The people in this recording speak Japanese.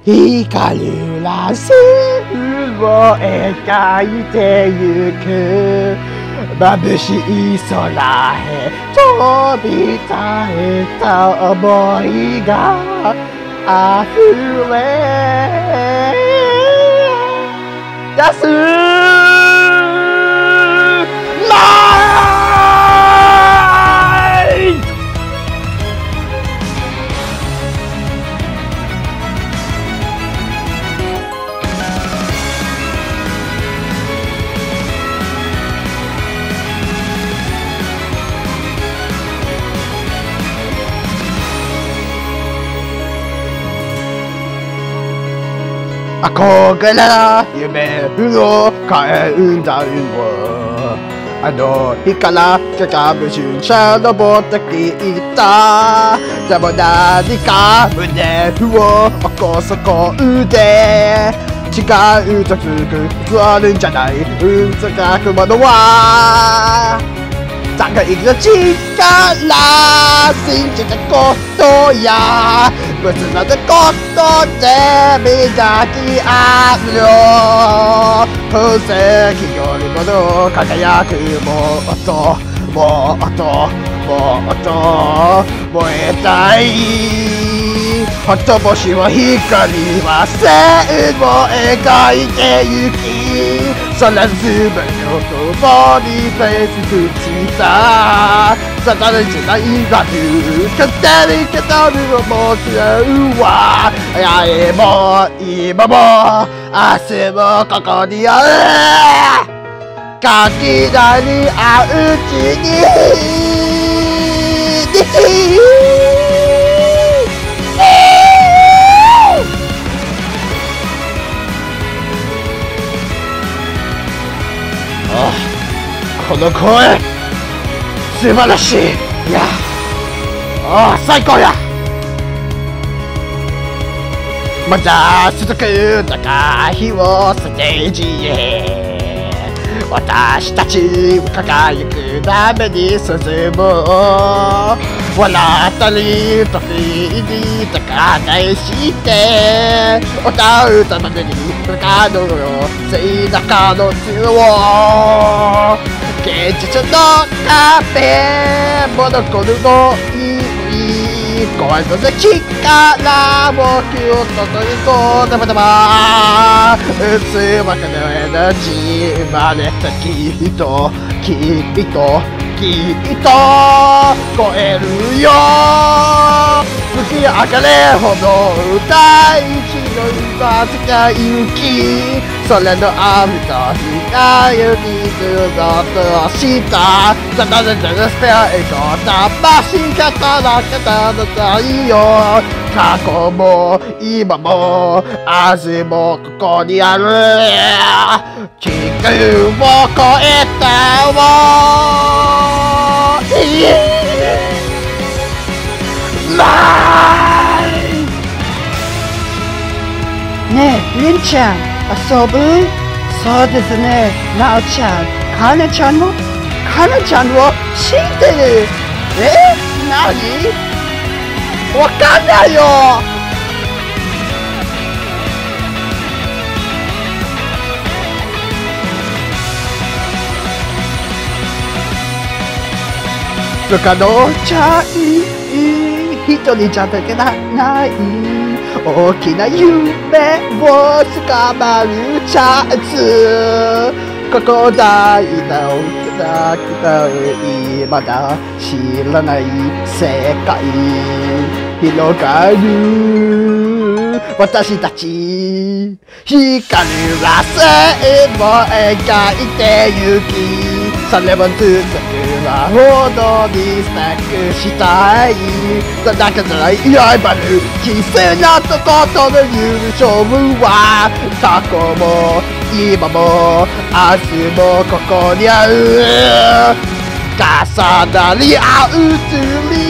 光るら線を描いてゆく眩しい空へ飛び絶えた想いが溢れ出す憧れな夢を変えんだよあの日から鏡瞬車登ってきたでも何か胸を起こそこで違うとつくあるんじゃない深くものは互いの力信じたことや結ばぬことで磨き合うよ宝石よりもの輝くもっともっともっと燃えたいほとぼしは光は線を描いてゆきそれ全てを共にフェイスした定めじゃないが勝手に語る思いは八重も今も明日もここにある垣根に会ううちにこの声素晴らしいいや最高やまだ続く高い日をステージへ私たち輝くために進む笑ったり時に高返して歌うために不可能の背中の強現実の壁モノコルの意味声の力を気を取りこだまだま薄まかのエナジーまでたきっと超えるよ吹き上がれほど大地の今世界行きそれの雨と光にずっとしたただでるスペアエコ魂が働けたの太陽過去も今も明日もここにある地球を越えたねえ、りんちゃん、遊ぶ？そうですね、なおちゃん、かなちゃんも、かなちゃんを知ってる。 何？わかんないよ。不可能じゃい一人じゃできない大きな夢を捕まるチャンスここ大の北まだ知らない世界広がる私たち光ら線を描いてゆきそれも続くはほどにスクしたいだけじゃない刃る奇跡なとことの優勝は過去も今も明日もここにある重なり合う釣り